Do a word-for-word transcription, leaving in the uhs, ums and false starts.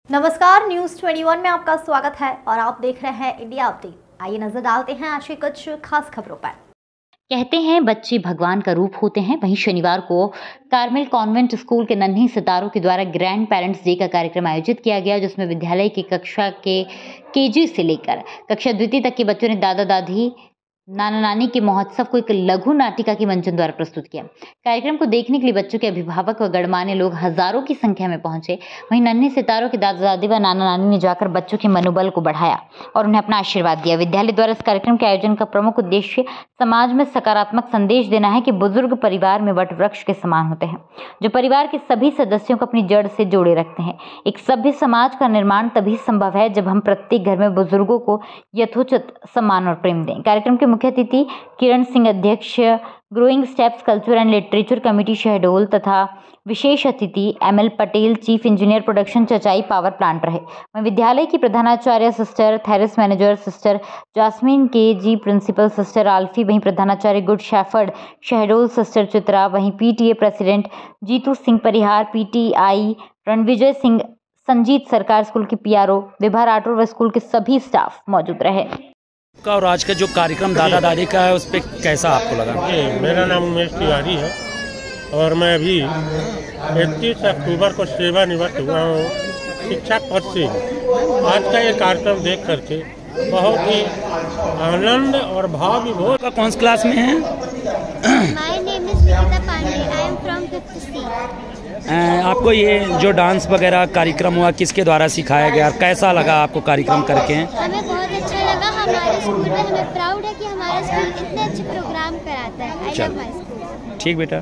नमस्कार, न्यूज इक्कीस में आपका स्वागत है और आप देख रहे हैं इंडिया अपडेट। आइए नजर डालते हैं आज की कुछ खास खबरों पर। कहते हैं बच्चे भगवान का रूप होते हैं। वहीं शनिवार को कार्मेल कॉन्वेंट स्कूल के नन्ही सितारों के द्वारा ग्रैंड पेरेंट्स डे का कार्यक्रम आयोजित किया गया, जिसमें विद्यालय की कक्षा के केजी से लेकर कक्षा द्वितीय तक के बच्चों ने दादा दादी नाना नानी के महोत्सव को एक लघु नाटिका के मंचन द्वारा प्रस्तुत किया। कार्यक्रम को देखने के लिए बच्चों के अभिभावक व गणमान्य लोग हजारों की संख्या में पहुंचे। वहीं नन्हे सितारों के दादा दादी व नाना नानी ने जाकर बच्चों के मनोबल को बढ़ाया और उन्हें अपना आशीर्वाद दिया। विद्यालय द्वारा इस कार्यक्रम के आयोजन का प्रमुख उद्देश्य समाज में सकारात्मक संदेश देना है कि बुजुर्ग परिवार में वट वृक्ष के समान होते हैं, जो परिवार के सभी सदस्यों को अपनी जड़ से जोड़े रखते हैं। एक सभ्य समाज का निर्माण तभी संभव है जब हम प्रत्येक घर में बुजुर्गों को यथोचित सम्मान और प्रेम दें। कार्यक्रम के मुख्य अतिथि किरण सिंह, अध्यक्ष growing steps culture and literature committee Shahdol, तथा विशेष अतिथि M L Patel, chief engineer production, Chachai power plant रहे। वहीं विद्यालय की प्रधानाचार्य sister Therese manager sister Jasmine K G, principal sister Alfie, वहीं प्रधानाचार्य good shepherd Shahdol sister Chitra, वहीं PTA president Jitu Singh Parihar, PTI Ranvijay Singh, Sanjeet Sarkar school के पीआरओ विभा राठौर व स्कूल के सभी स्टाफ मौजूद रहे। का और आज का जो कार्यक्रम दादा दादी का है, उस पर कैसा आपको लगा? मेरा नाम उमेश तिवारी है और मैं अभी इकतीस अक्टूबर को सेवानिवृत्त हुआ हूँ शिक्षक पद से। आज का ये कार्यक्रम देख करके बहुत ही आनंद और भाव विभोर। का कौन सी क्लास में है? My name is Nikita Pandey. I am from fifth C. आपको ये जो डांस वगैरह कार्यक्रम हुआ किसके द्वारा सिखाया गया, कैसा लगा आपको कार्यक्रम करके? हमें बहुत अच्छा लगा। हमारे स्कूल में हमें प्राउड है कि हमारा स्कूल इतने अच्छे प्रोग्राम कराता है। I love my school. ठीक बेटा।